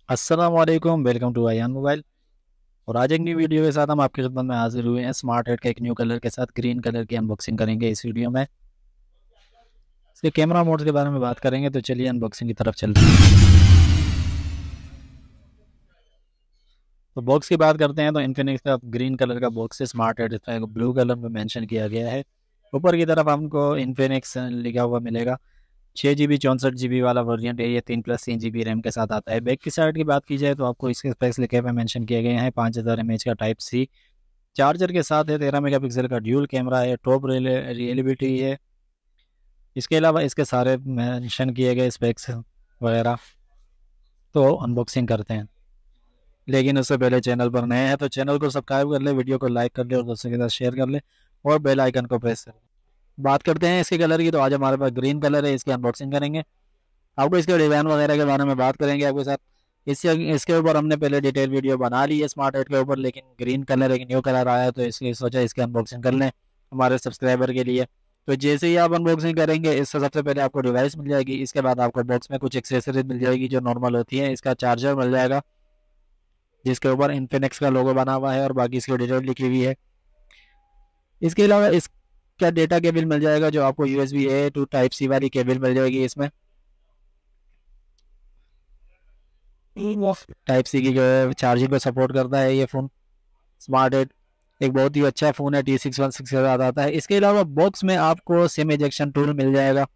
अस्सलाम वालेकुम, welcome to Ayaan mobile. और आज एक न्यू वीडियो के साथ हम आपकी खिदमत में हाजिर हुए हैं। स्मार्ट हेड का एक न्यू कलर के साथ ग्रीन कलर की अनबॉक्सिंग करेंगे इस वीडियो में। इसके कैमरा मोड्स के बारे में बात करेंगे, तो चलिए अनबॉक्सिंग की तरफ चलते हैं। तो बॉक्स की बात करते हैं तो इन्फिनिक्स का ग्रीन कलर का बॉक्स है। स्मार्ट हेड इसमें ब्लू कलर में मेंशन किया गया है। ऊपर की तरफ हमको इन्फिनिक्स लिखा हुआ मिलेगा। 6 GB 64 GB वाला वेरिएंट है ये। 3+3 GB रैम के साथ आता है। बैक की साइड की बात की जाए तो आपको इसके स्पेक्स लिखे हुए मेंशन किए गए हैं। 5000 mAh का टाइप सी चार्जर के साथ है। 13 मेगापिक्सल का ड्यूल कैमरा है। टॉप रियलिबिलिटी है। इसके अलावा इसके सारे मेंशन किए गए स्पेक्स वगैरह। तो अनबॉक्सिंग करते हैं, लेकिन उससे पहले चैनल पर नए हैं तो चैनल को सब्सक्राइब कर ले, वीडियो को लाइक कर ले और दोस्तों के साथ शेयर कर ले और बेल आइकन को प्रेस कर ले। बात करते हैं इसके कलर की, तो आज हमारे पास ग्रीन कलर है। इसकी अनबॉक्सिंग करेंगे, आपको इसके डिज़ाइन वगैरह के बारे में बात करेंगे आपके साथ। इससे इसके ऊपर हमने पहले डिटेल वीडियो बना ली है स्मार्ट हेड के ऊपर, लेकिन ग्रीन कलर एक न्यू कलर आया तो इसलिए सोचा इसकी अनबॉक्सिंग कर लें हमारे सब्सक्राइबर के लिए। तो जैसे ही आप अनबॉक्सिंग करेंगे, इससे सबसे पहले आपको डिवाइस मिल जाएगी। इसके बाद आपको बॉक्स में कुछ एक्सेसरीज मिल जाएगी जो नॉर्मल होती है। इसका चार्जर मिल जाएगा जिसके ऊपर इन्फिनिक्स का लोगो बना हुआ है और बाकी इसकी डिटेल लिखी हुई है। इसके अलावा इसका डेटा केबल मिल जाएगा जो आपको USB-A टू टाइप सी वाली केबल मिल जाएगी। इसमें टाइप सी की जो है चार्जिंग को सपोर्ट करता है ये फ़ोन। स्मार्ट एट एक बहुत ही अच्छा फ़ोन है। T616 के साथ आता है। इसके अलावा बॉक्स में आपको सिम इजेक्शन टूल मिल जाएगा।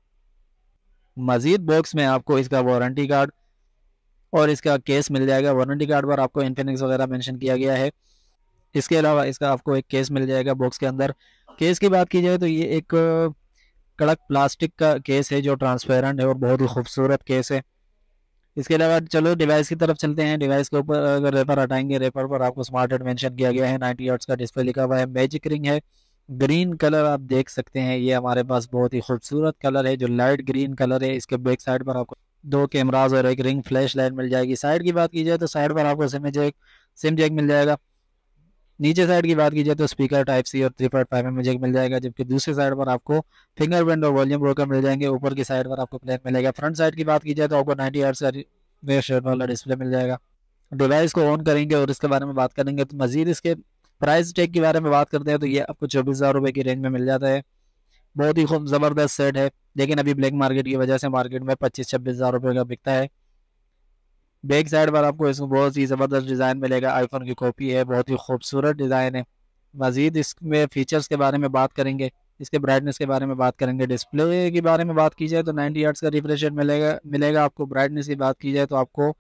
मजीद बॉक्स में आपको इसका वारंटी कार्ड और इसका केस मिल जाएगा। वारंटी कार्ड पर आपको इन्फिनिक्स वगैरह मेंशन किया गया है। इसके अलावा इसका आपको एक केस मिल जाएगा बॉक्स के अंदर। केस की बात की जाए तो ये एक कड़क प्लास्टिक का केस है जो ट्रांसपेरेंट है और बहुत ही खूबसूरत केस है। इसके अलावा चलो डिवाइस की तरफ चलते हैं। डिवाइस के ऊपर अगर रेपर हटाएंगे, रेपर पर आपको स्मार्ट हेड मेंशन किया गया है। 90 हर्ट्ज का डिस्प्ले लिखा हुआ है। मैजिक रिंग है। ग्रीन कलर आप देख सकते हैं, ये हमारे पास बहुत ही खूबसूरत कलर है जो लाइट ग्रीन कलर है। इसके बैक साइड पर आपको दो कैमराज और एक रिंग फ्लैश लाइट मिल जाएगी। साइड की बात की जाए तो साइड पर आपको सिम जैक मिल जाएगा। नीचे साइड की बात की जाए तो स्पीकर टाइप सी और 3.5 mm जैक मिल जाएगा, जबकि दूसरी साइड पर आपको फिंगरप्रिंट और वॉल्यूम ब्रोकर मिल जाएंगे। ऊपर की साइड पर आपको प्लेन मिलेगा। फ्रंट साइड की बात की जाए तो आपको 90 हर्ट्ज का रिफ्रेश रेट वाला डिस्प्ले मिल जाएगा। डिवाइस को ऑन करेंगे और इसके बारे में बात करेंगे तो मजीद इसके प्राइस टैग के बारे में बात करते हैं तो ये आपको 24,000 रुपये की रेंज में मिल जाता है। बहुत ही खूब ज़बरदस्त सेट है, लेकिन अभी ब्लैक मार्केट की वजह से मार्केट में 25-26 हज़ार रुपये का बिकता है। बैक साइड पर आपको इसमें बहुत ही ज़बरदस्त डिज़ाइन मिलेगा। आईफोन की कॉपी है, बहुत ही खूबसूरत डिज़ाइन है। मज़ीद इसमें फ़ीचर्स के बारे में बात करेंगे, इसके ब्राइटनेस के बारे में बात करेंगे। डिस्प्ले के बारे में बात की जाए तो 90 हर्ट्ज का रिफ्रेश रेट मिलेगा आपको। ब्राइटनेस की बात की जाए तो आपको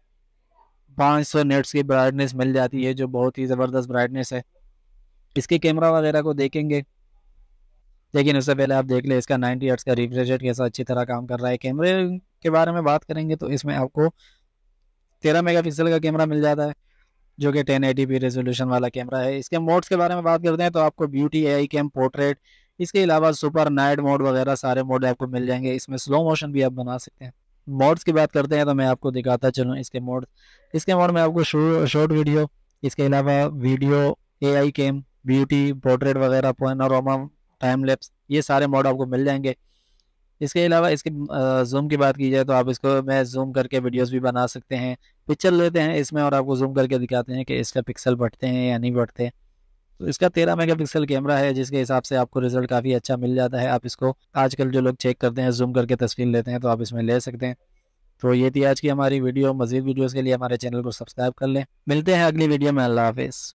500 नेट्स की ब्राइटनेस मिल जाती है, जो बहुत ही ज़बरदस्त ब्राइटनेस है। इसके कैमरा वगैरह को देखेंगे, लेकिन उससे पहले आप देख लें इसका 90 हर्ट्ज का रिफ्रेश रेट कैसा अच्छी तरह काम कर रहा है। कैमरे के बारे में बात करेंगे तो इसमें आपको 13 मेगापिक्सल का कैमरा मिल जाता है जो कि 1080p रेजोल्यूशन वाला कैमरा है। इसके मोड्स के बारे में बात करते हैं तो आपको ब्यूटी, AI कैम, पोर्ट्रेट, इसके अलावा सुपर, नाइट मोड वगैरह सारे मोड आपको मिल जाएंगे। इसमें स्लो मोशन भी आप बना सकते हैं। मोड्स की बात करते हैं तो मैं आपको दिखाता चलूँ इसके मोड। इसके मोड में आपको शॉर्ट वीडियो, इसके अलावा video, AI cam, beauty, portrait वगैरह, पैनोरामा, टाइम लैप्स, ये सारे मोड आपको मिल जाएंगे। इसके अलावा इसके जूम की बात की जाए तो आप इसको मैं जूम करके वीडियोस भी बना सकते हैं। पिक्चर लेते हैं इसमें और आपको जूम करके दिखाते हैं कि इसका पिक्सल बढ़ते हैं या नहीं बढ़ते। तो इसका 13 मेगापिक्सल कैमरा है जिसके हिसाब से आपको रिजल्ट काफ़ी अच्छा मिल जाता है। आप इसको आजकल जो लोग चेक करते हैं, जूम करके तस्वीर लेते हैं, तो आप इसमें ले सकते हैं। तो ये थी आज की हमारी वीडियो। मज़ीद वीडियोज़ के लिए हमारे चैनल को सब्सक्राइब कर लें। मिलते हैं अगली वीडियो में। अल्लाह हाफिज़।